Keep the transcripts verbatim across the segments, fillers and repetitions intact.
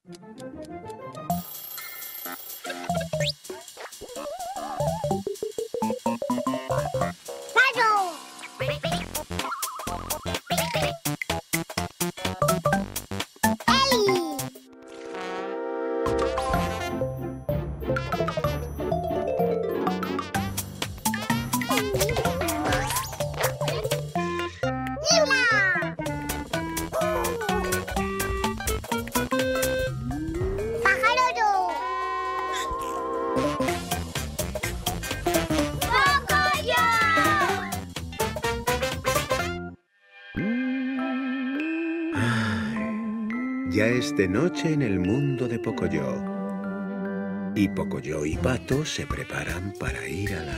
Ya es de noche en el mundo de Pocoyo. Y Pocoyo y Pato se preparan para ir a la...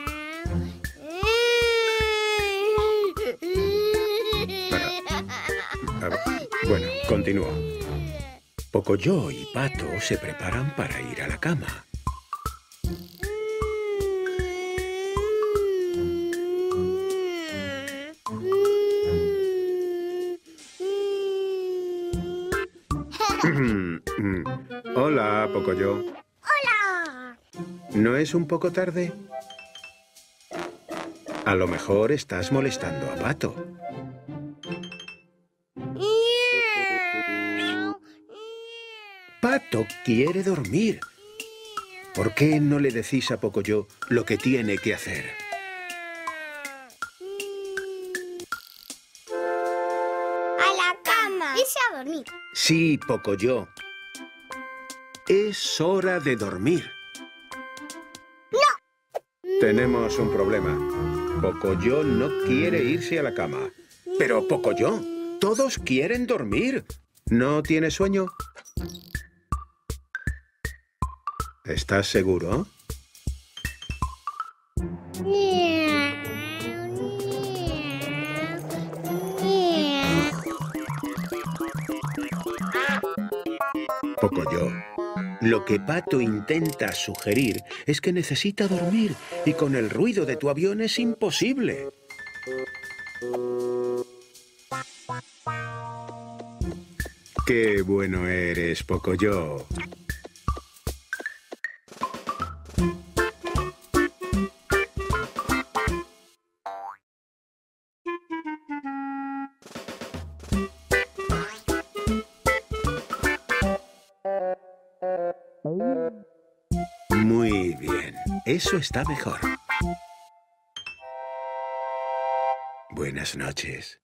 Para... A ver, bueno, continúo. Pocoyo y Pato se preparan para ir a la cama. Hola, Pocoyo. ¡Hola! ¿No es un poco tarde? A lo mejor estás molestando a Pato. Pato quiere dormir. ¿Por qué no le decís a Pocoyo lo que tiene que hacer? A la cama. Irse a dormir. Sí, Pocoyo. Es hora de dormir. ¡No! Tenemos un problema. Pocoyo no quiere irse a la cama. Pero, Pocoyo, todos quieren dormir. ¿No tienes sueño? ¿Estás seguro? Pocoyo, lo que Pato intenta sugerir es que necesita dormir y con el ruido de tu avión es imposible. ¡Qué bueno eres, Pocoyo! Muy bien, eso está mejor. Buenas noches.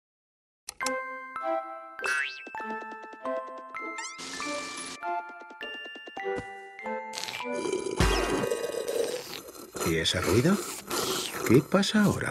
¿Y ese ruido? ¿Qué pasa ahora?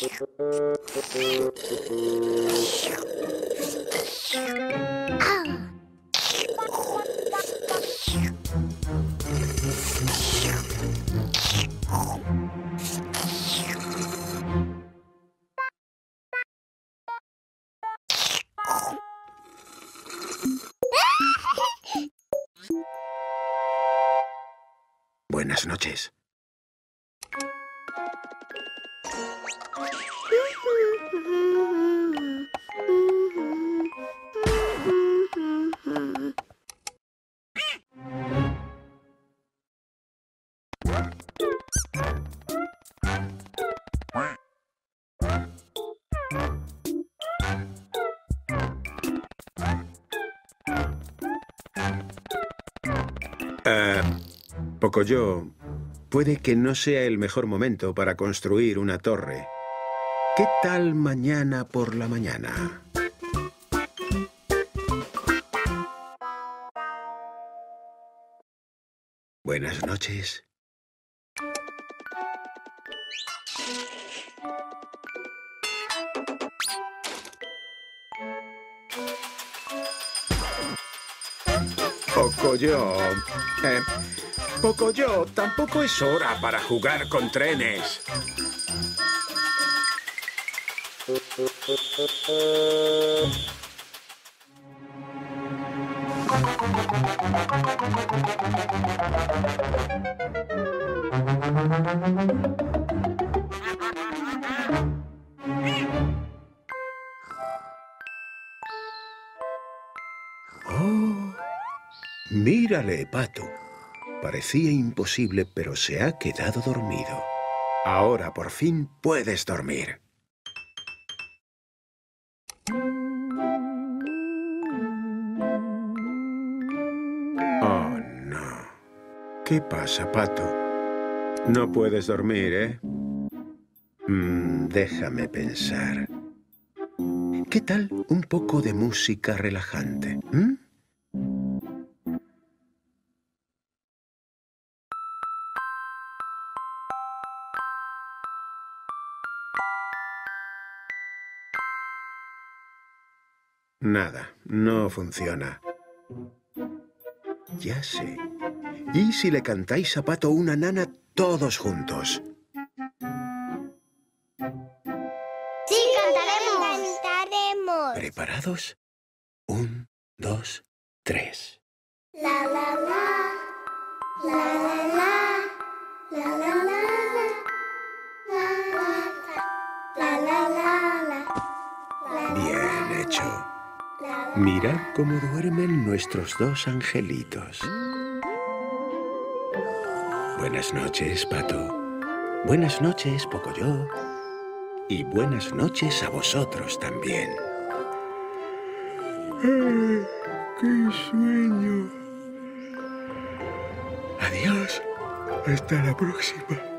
Buenas noches. Uh, Pocoyo, puede que no sea el mejor momento para construir una torre. ¿Qué tal mañana por la mañana? Buenas noches. Pocoyo, eh, Pocoyo, tampoco es hora para jugar con trenes. Oh, Mírale, Pato. Parecía imposible, pero se ha quedado dormido. Ahora por fin puedes dormir. Oh, no. ¿Qué pasa, Pato? No puedes dormir, ¿eh? Mm, déjame pensar. ¿Qué tal un poco de música relajante? ¿Mm? Nada, no funciona. Ya sé. ¿Y si le cantáis a Pato una nana todos juntos? Sí, cantaremos. Cantaremos. ¿Preparados? Un, dos, tres. La la la, la la la, la la la, la la la, la la la. Bien hecho. Mirad cómo duermen nuestros dos angelitos. Buenas noches, Pato. Buenas noches, Pocoyo. Y buenas noches a vosotros también. ¡Ay, qué sueño! Adiós. Hasta la próxima.